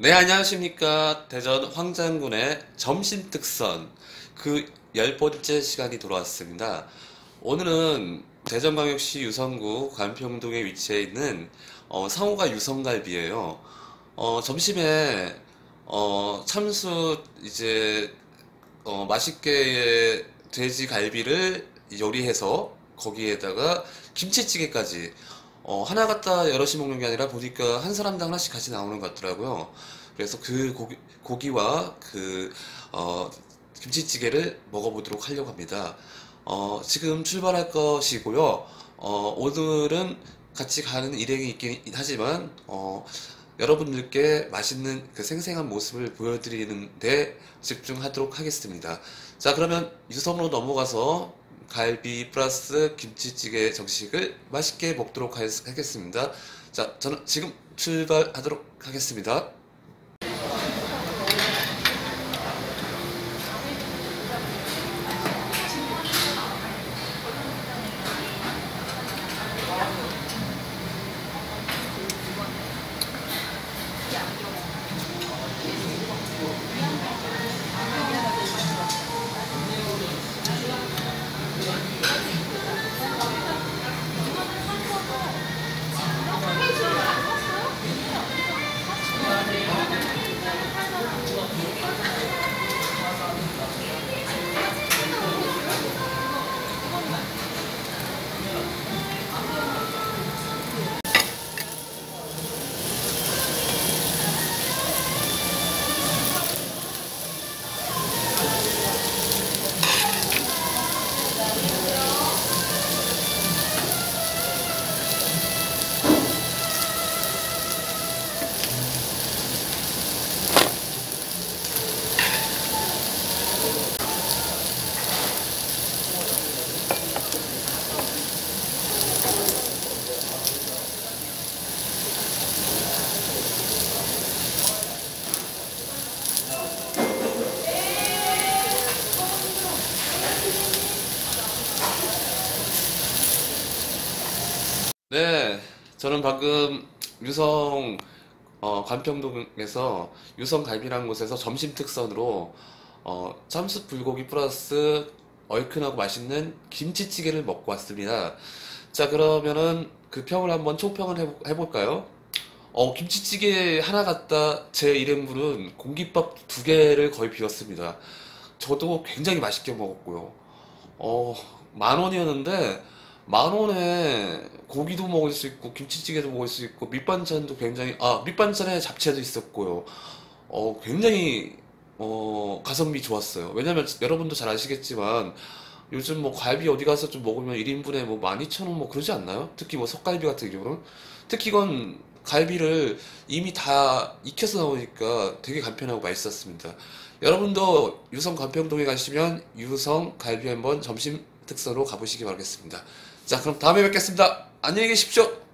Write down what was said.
네, 안녕하십니까. 대전 황장군의 점심 특선 그 10번째 시간이 돌아왔습니다. 오늘은 대전광역시 유성구 관평동에 위치해 있는 상호가 유성갈비예요. 점심에 참수 이제 맛있게 돼지 갈비를 요리해서 거기에다가 김치찌개까지 하나 갖다 여럿이 먹는 게 아니라 보니까 한 사람당 하나씩 같이 나오는 것 같더라고요. 그래서 그 고기와 김치찌개를 먹어보도록 하려고 합니다. 지금 출발할 것이고요. 오늘은 같이 가는 일행이 있긴 하지만, 여러분들께 맛있는 그 생생한 모습을 보여드리는 데 집중하도록 하겠습니다. 자, 그러면 유성으로 넘어가서 갈비 플러스 김치찌개 정식을 맛있게 먹도록 하겠습니다. 자, 저는 지금 출발하도록 하겠습니다. 네, 저는 방금 유성 관평동에서 유성갈비라는 곳에서 점심 특선으로 참숯 불고기 플러스 얼큰하고 맛있는 김치찌개를 먹고 왔습니다. 자, 그러면은 그 평을 한번 총평을 해볼까요? 김치찌개 하나 갖다 제 이름으로는 공깃밥 두 개를 거의 비웠습니다. 저도 굉장히 맛있게 먹었고요. 어, 10,000원이었는데, 10,000원에 고기도 먹을 수 있고, 김치찌개도 먹을 수 있고, 밑반찬도 굉장히, 밑반찬에 잡채도 있었고요. 굉장히, 가성비 좋았어요. 왜냐면 여러분도 잘 아시겠지만, 요즘 뭐 갈비 어디 가서 좀 먹으면 1인분에 뭐 12,000원 뭐 그러지 않나요? 특히 뭐 석갈비 같은 경우는. 특히 이건 갈비를 이미 다 익혀서 나오니까 되게 간편하고 맛있었습니다. 여러분도 유성 관평동에 가시면 유성 갈비 한번 점심 특선으로 가보시기 바라겠습니다. 자, 그럼 다음에 뵙겠습니다. 안녕히 계십시오.